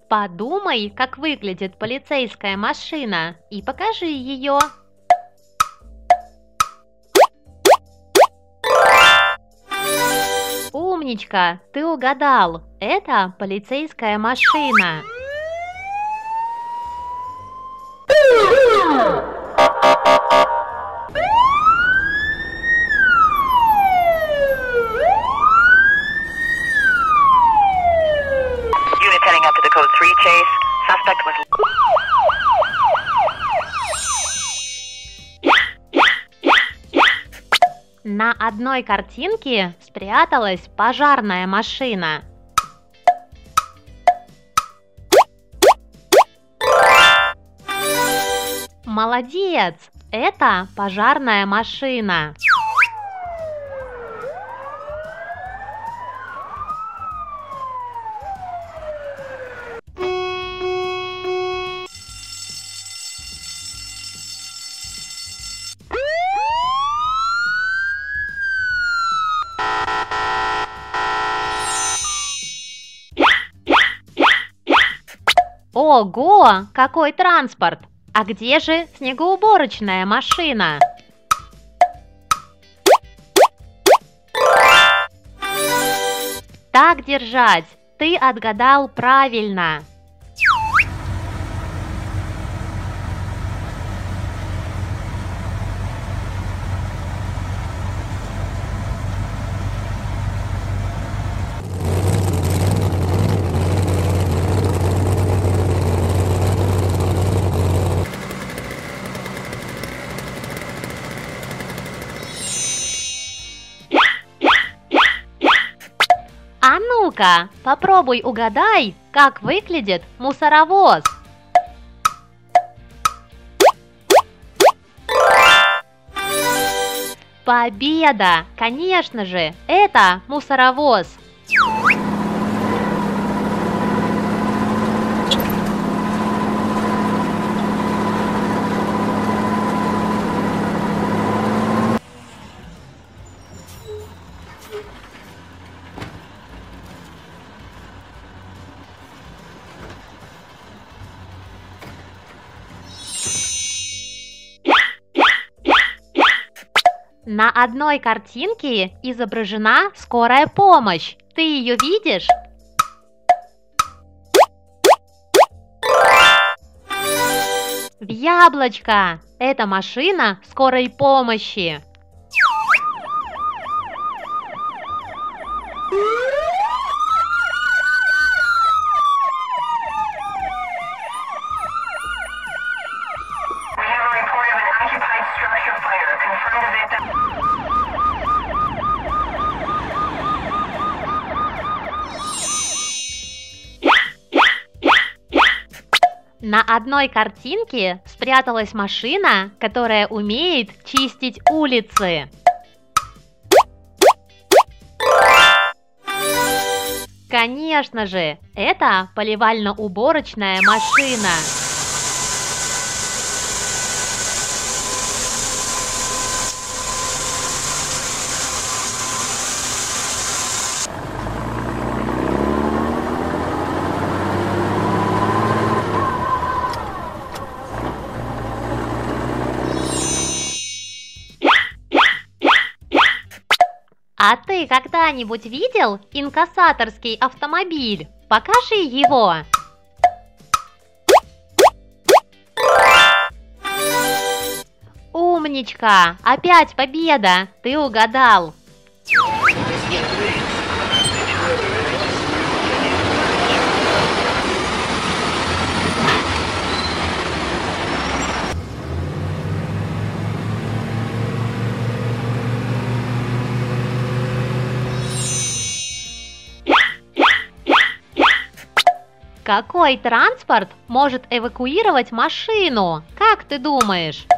Подумай, как выглядит полицейская машина, и покажи ее. Умничка, ты угадал. Это полицейская машина. Unit heading up to the code 3 chase. Suspect was... На одной картинке спряталась пожарная машина. Молодец! Это пожарная машина. Ого, какой транспорт! А где же снегоуборочная машина? Так держать! Ты отгадал правильно! А ну-ка, попробуй угадай, как выглядит мусоровоз. Победа! Конечно же, это мусоровоз. На одной картинке изображена скорая помощь. Ты ее видишь? В яблочко! Это машина скорой помощи. We have a report of an occupied structure fire. Confirm the victim. На одной картинке спряталась машина, которая умеет чистить улицы. Конечно же, это поливально-уборочная машина. А ты когда-нибудь видел инкассаторский автомобиль? Покажи его. Умничка! Опять победа! Ты угадал! Какой транспорт может эвакуировать машину? Как ты думаешь?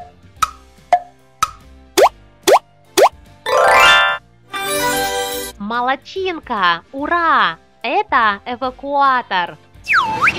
Молодчинка! Ура! Это эвакуатор!